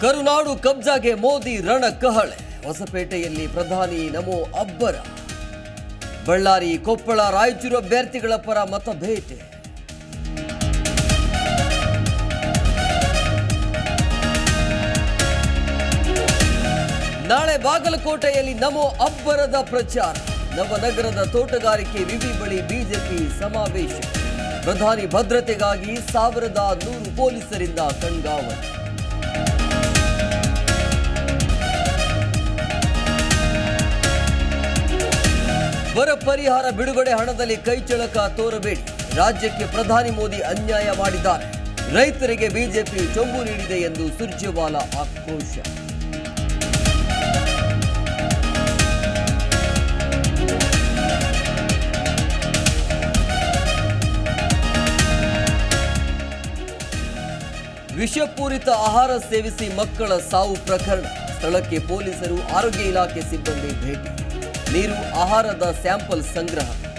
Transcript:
ಕರುನಾಡು ಕಬ್ಜಾಗೆ ಮೋದಿ ರಣಕಹಳೆ. ಹೊಸಪೇಟೆಯಲ್ಲಿ ಪ್ರಧಾನಿ ನಮೋ ಅಬ್ಬರ. ಬಳ್ಳಾರಿ, ಕೊಪ್ಪಳ, ರಾಯಚೂರು ಅಭ್ಯರ್ಥಿಗಳ ಪರ ಮತಬೇಟೆ. ನಾಳೆ ಬಾಗಲಕೋಟೆಯಲ್ಲಿ ನಮೋ ಅಬ್ಬರದ ಪ್ರಚಾರ. ನವನಗರದ ತೋಟಗಾರಿಕೆ ವಿವಿ ಬಳಿ ಬಿಜೆಪಿ ಸಮಾವೇಶ. ಪ್ರಧಾನಿ ಭದ್ರತೆಗಾಗಿ 1100 ಪೊಲೀಸರಿಂದ ಕಣ್ಗಾವಲು. ಬರ ಪರಿಹಾರ ಬಿಡುಗಡೆ ಹಣದಲ್ಲಿ ಕೈಚಳಕ ತೋರಬೇಡಿ. ರಾಜ್ಯಕ್ಕೆ ಪ್ರಧಾನಿ ಮೋದಿ ಅನ್ಯಾಯ ಮಾಡಿದ್ದಾರೆ. ರೈತರಿಗೆ ಬಿಜೆಪಿ ಚೊಂಬು ನೀಡಿದೆ ಎಂದು ಸುರ್ಜೇವಾಲಾ ಆಕ್ರೋಶ. ವಿಷಪೂರಿತ ಆಹಾರ ಸೇವಿಸಿ ಮಕ್ಕಳ ಸಾವು ಪ್ರಕರಣ. ಸ್ಥಳಕ್ಕೆ ಪೊಲೀಸರು, ಆರೋಗ್ಯ ಇಲಾಖೆ ಸಿಬ್ಬಂದಿ ಭೇಟಿ. ನೀರು, ಆಹಾರದ ಸ್ಯಾಂಪಲ್ ಸಂಗ್ರಹ.